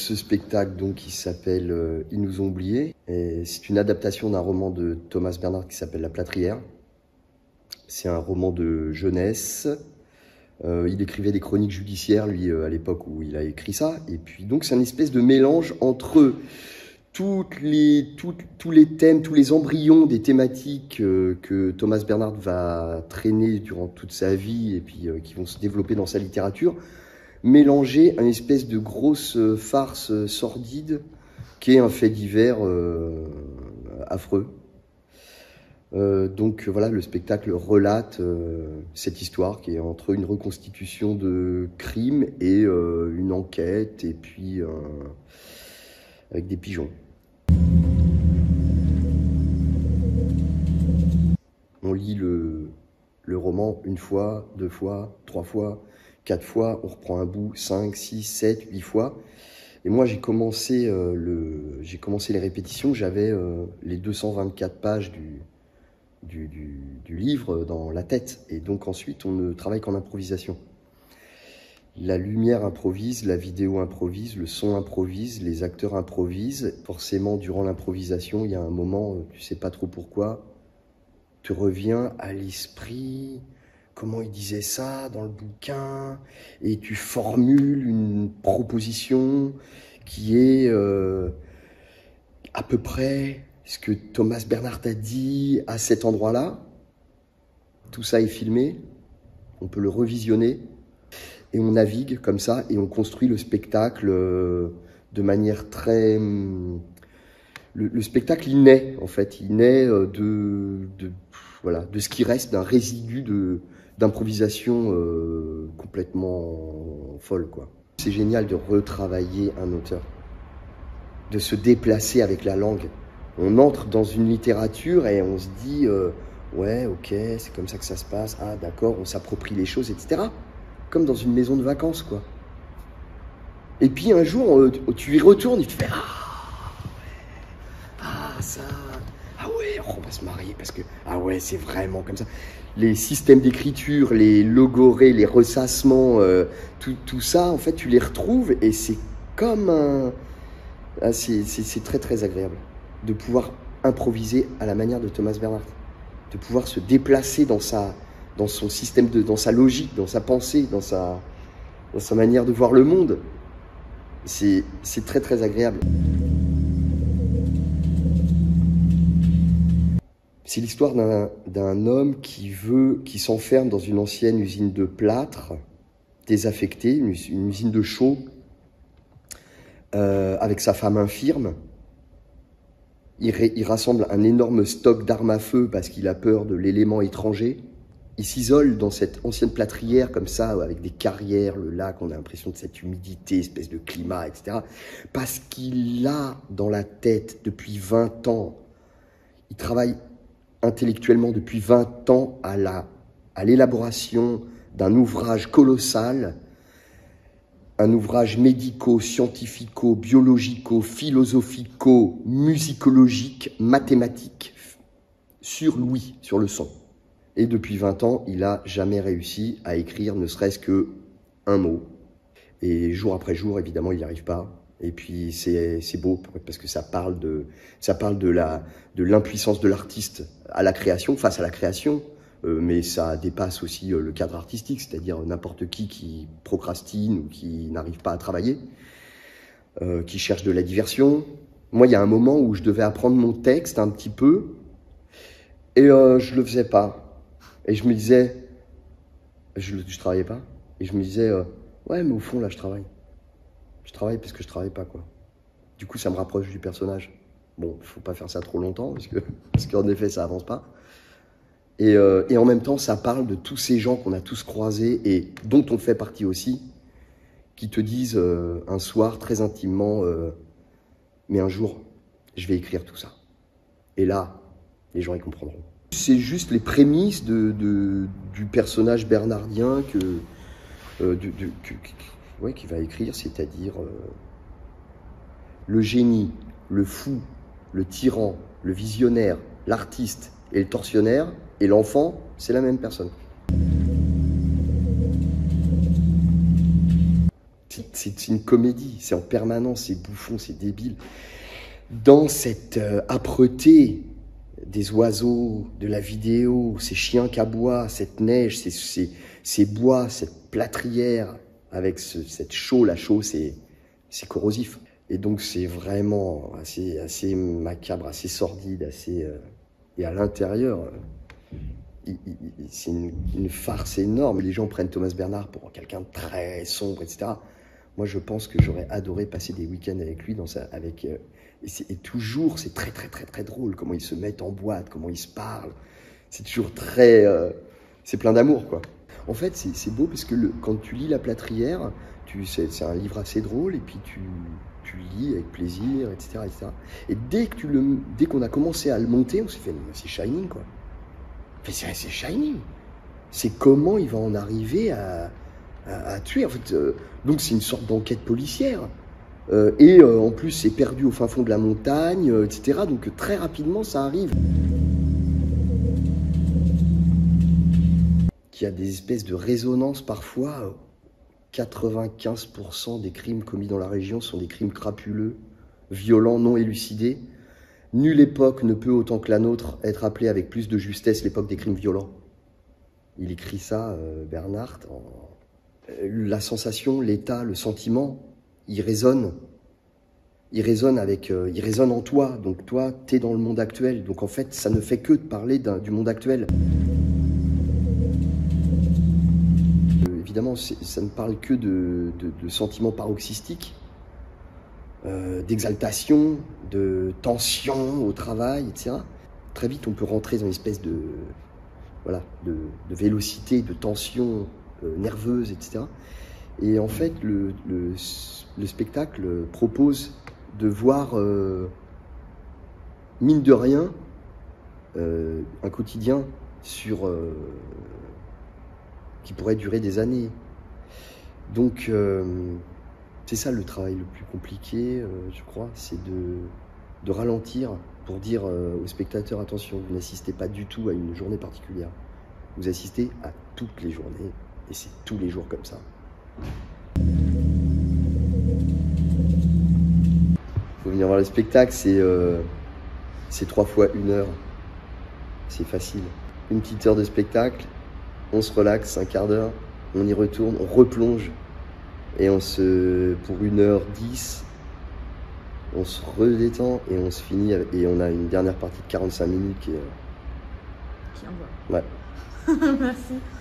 Ce spectacle, donc, qui s'appelle Ils nous ont oubliés. C'est une adaptation d'un roman de Thomas Bernhard qui s'appelle La Plâtrière. C'est un roman de jeunesse. Il écrivait des chroniques judiciaires, lui, à l'époque où il a écrit ça. Et puis, donc, c'est une espèce de mélange entre tous les thèmes, tous les embryons des thématiques que Thomas Bernhard va traîner durant toute sa vie et puis qui vont se développer dans sa littérature, mélangés à une espèce de grosse farce sordide qui est un fait divers affreux. Donc voilà, le spectacle relate cette histoire qui est entre une reconstitution de crime et une enquête, et puis avec des pigeons. On lit le roman une fois, 2 fois, 3 fois, 4 fois, on reprend un bout 5, 6, 7, 8 fois. Et moi, j'ai commencé les répétitions, j'avais les 224 pages du livre dans la tête. Et donc ensuite, on ne travaille qu'en improvisation. La lumière improvise, la vidéo improvise, le son improvise, les acteurs improvisent. Forcément, durant l'improvisation, il y a un moment, tu sais pas trop pourquoi, te revient à l'esprit comment il disait ça dans le bouquin, et tu formules une proposition qui est à peu près ce que Thomas Bernhard a dit à cet endroit-là. Tout ça est filmé, on peut le revisionner, et on navigue comme ça, et on construit le spectacle de manière très... Le spectacle, il naît, en fait. Il naît voilà, de ce qui reste d'un résidu d'improvisation complètement folle, quoi. C'est génial de retravailler un auteur, de se déplacer avec la langue. On entre dans une littérature et on se dit ouais, ok, c'est comme ça que ça se passe, ah d'accord, on s'approprie les choses, etc. Comme dans une maison de vacances, quoi. Et puis un jour, tu y retournes et tu fais ça, ah ouais, on va se marier parce que, ah ouais, c'est vraiment comme ça. Les systèmes d'écriture, les logorées, les ressassements, tout ça, en fait, tu les retrouves et c'est comme un... Ah, c'est très très agréable de pouvoir improviser à la manière de Thomas Bernhard, de pouvoir se déplacer dans son système, dans sa logique, dans sa pensée, dans sa manière de voir le monde. C'est très très agréable. C'est l'histoire d'un homme qui s'enferme dans une ancienne usine de plâtre, désaffectée, une usine de chaux, avec sa femme infirme. Il rassemble un énorme stock d'armes à feu parce qu'il a peur de l'élément étranger. Il s'isole dans cette ancienne plâtrière comme ça, avec des carrières, le lac, on a l'impression de cette humidité, espèce de climat, etc. Parce qu'il a dans la tête depuis 20 ans, il travaille intellectuellement depuis 20 ans à l'élaboration d'un ouvrage colossal, un ouvrage médico, scientifico, biologico, philosophico, musicologique, mathématique, sur l'ouïe, sur le son. Et depuis 20 ans, il n'a jamais réussi à écrire ne serait-ce qu'un mot. Et jour après jour, évidemment, il n'y arrive pas. Et puis c'est beau parce que ça parle de l'impuissance de l'artiste à la création, face à la création, mais ça dépasse aussi le cadre artistique, c'est-à-dire n'importe qui procrastine ou qui n'arrive pas à travailler, qui cherche de la diversion. Moi, il y a un moment où je devais apprendre mon texte un petit peu et je le faisais pas. Et je me disais, je travaillais pas, et je me disais, ouais, mais au fond là, je travaille. Je travaille parce que je travaille pas, quoi. Du coup, ça me rapproche du personnage. Bon, faut pas faire ça trop longtemps, parce qu'en effet, ça avance pas. Et en même temps, ça parle de tous ces gens qu'on a tous croisés et dont on fait partie aussi, qui te disent un soir, très intimement, mais un jour, je vais écrire tout ça. Et là, les gens y comprendront. C'est juste les prémices du personnage bernhardien qui va écrire, c'est-à-dire le génie, le fou, le tyran, le visionnaire, l'artiste et le tortionnaire, et l'enfant, c'est la même personne. c'est une comédie, c'est en permanence, c'est bouffon, c'est débile. Dans cette âpreté des oiseaux, de la vidéo, ces chiens qui aboient, cette neige, ces bois, cette plâtrière, avec cette chaux, la chaux c'est corrosif. Et donc c'est vraiment assez macabre, assez sordide, et à l'intérieur, c'est une farce énorme. Les gens prennent Thomas Bernhard pour quelqu'un de très sombre, etc. Moi, je pense que j'aurais adoré passer des week-ends avec lui, et toujours, c'est très, très, très, très drôle, comment ils se mettent en boîte, comment ils se parlent. C'est toujours très... c'est plein d'amour, quoi. En fait, c'est beau parce que quand tu lis La Plâtrière, c'est un livre assez drôle, et puis tu lis avec plaisir, etc. etc. Et dès qu'on a commencé à le monter, on s'est fait, c'est Shining, quoi. C'est Shining. C'est comment il va en arriver à tuer. En fait, donc c'est une sorte d'enquête policière. En plus, c'est perdu au fin fond de la montagne, etc. Donc très rapidement, ça arrive. Qu'il y a des espèces de résonances parfois. 95% des crimes commis dans la région sont des crimes crapuleux, violents, non élucidés. Nulle époque ne peut, autant que la nôtre, être appelée avec plus de justesse l'époque des crimes violents. Il écrit ça, Bernhard. La sensation, l'état, le sentiment, il résonne. Il résonne en toi. Donc toi, t'es dans le monde actuel. Donc en fait, ça ne fait que de parler du monde actuel. Évidemment, ça ne parle que de sentiments paroxystiques. D'exaltation, de tension au travail, etc. Très vite, on peut rentrer dans une espèce de vélocité, de tension nerveuse, etc. Et en fait, le spectacle propose de voir, mine de rien, un quotidien qui pourrait durer des années. Donc, c'est ça le travail le plus compliqué, je crois, c'est de ralentir pour dire aux spectateurs, attention, vous n'assistez pas du tout à une journée particulière. Vous assistez à toutes les journées, et c'est tous les jours comme ça. Il faut venir voir le spectacle, c'est 3 fois 1 heure. C'est facile. Une petite heure de spectacle, on se relaxe, un quart d'heure, on y retourne, on replonge. Et pour 1h10, on se redétend et on se finit. Et on a une dernière partie de 45 minutes qui envoie. Ouais. Merci.